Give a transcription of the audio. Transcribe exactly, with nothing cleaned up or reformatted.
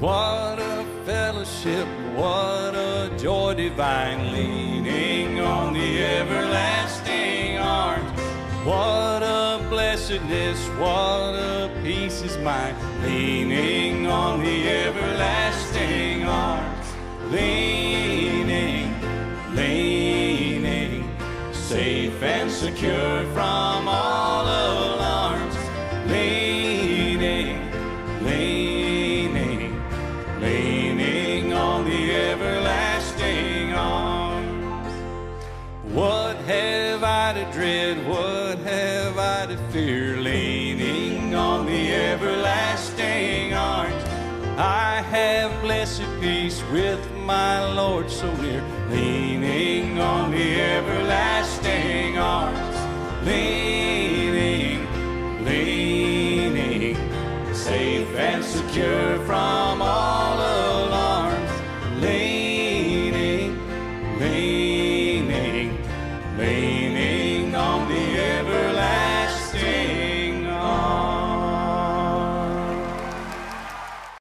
What a fellowship, what a joy divine, leaning on the everlasting arms. What a blessedness, what a peace is mine, leaning on the everlasting arms. Leaning, leaning, safe and secure from all alarms. Leaning, leaning, leaning on the everlasting arms. What have I to dread? What have I to fear? Leaning on the everlasting arms. I have blessed peace with my Lord so near, leaning on the everlasting arms. Leaning, leaning, safe and secure from all